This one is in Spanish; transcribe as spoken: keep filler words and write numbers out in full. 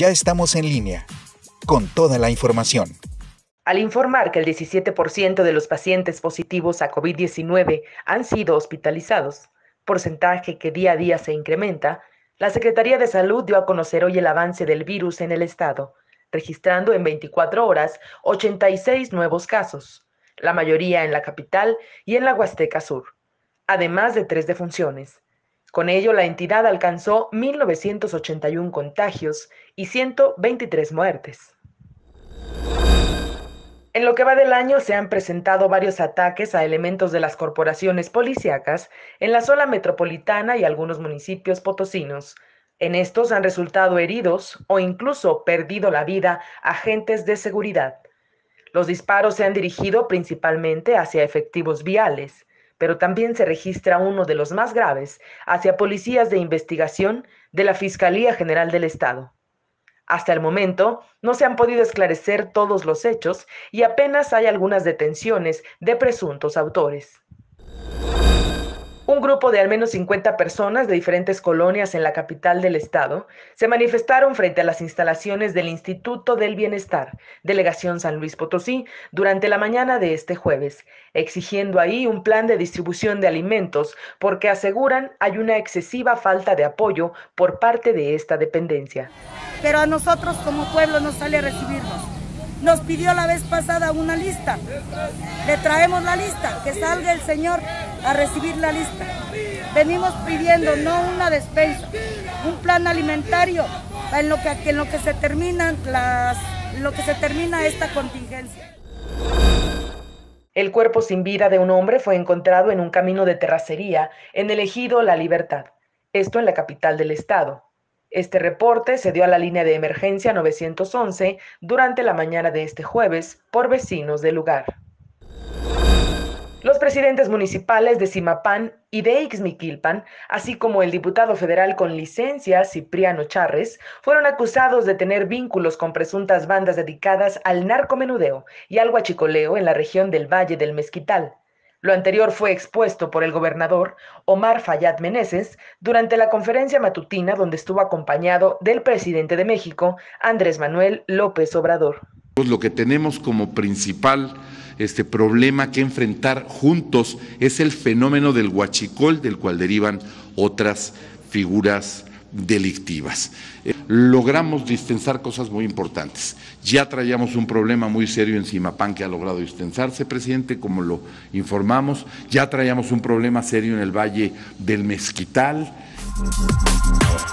Ya estamos en línea con toda la información. Al informar que el diecisiete por ciento de los pacientes positivos a COVID diecinueve han sido hospitalizados, porcentaje que día a día se incrementa, la Secretaría de Salud dio a conocer hoy el avance del virus en el estado, registrando en veinticuatro horas ochenta y seis nuevos casos, la mayoría en la capital y en la Huasteca Sur, además de tres defunciones. Con ello, la entidad alcanzó mil novecientos ochenta y uno contagios y ciento veintitrés muertes. En lo que va del año se han presentado varios ataques a elementos de las corporaciones policíacas en la zona metropolitana y algunos municipios potosinos. En estos han resultado heridos o incluso perdido la vida agentes de seguridad. Los disparos se han dirigido principalmente hacia efectivos viales, pero también se registra uno de los más graves hacia policías de investigación de la Fiscalía General del Estado. Hasta el momento, no se han podido esclarecer todos los hechos y apenas hay algunas detenciones de presuntos autores. Un grupo de al menos cincuenta personas de diferentes colonias en la capital del estado se manifestaron frente a las instalaciones del Instituto del Bienestar, Delegación San Luis Potosí, durante la mañana de este jueves, exigiendo ahí un plan de distribución de alimentos porque aseguran hay una excesiva falta de apoyo por parte de esta dependencia. Pero a nosotros como pueblo nos sale a recibirnos. Nos pidió la vez pasada una lista. Le traemos la lista, que salga el señor a recibir la lista. Venimos pidiendo no una despensa, un plan alimentario en lo que, en lo que se terminan las, lo que se termina esta contingencia. El cuerpo sin vida de un hombre fue encontrado en un camino de terracería en el ejido La Libertad, esto en la capital del estado. Este reporte se dio a la línea de emergencia nueve once durante la mañana de este jueves por vecinos del lugar. Los presidentes municipales de Zimapán y de Ixmiquilpan, así como el diputado federal con licencia Cipriano Charres, fueron acusados de tener vínculos con presuntas bandas dedicadas al narcomenudeo y al huachicoleo en la región del Valle del Mezquital. Lo anterior fue expuesto por el gobernador Omar Fayad Meneses durante la conferencia matutina donde estuvo acompañado del presidente de México, Andrés Manuel López Obrador. Lo que tenemos como principal este problema que enfrentar juntos es el fenómeno del huachicol, del cual derivan otras figuras delictivas. Eh, logramos distensar cosas muy importantes. Ya traíamos un problema muy serio en Zimapán que ha logrado distensarse, presidente, como lo informamos. Ya traíamos un problema serio en el Valle del Mezquital.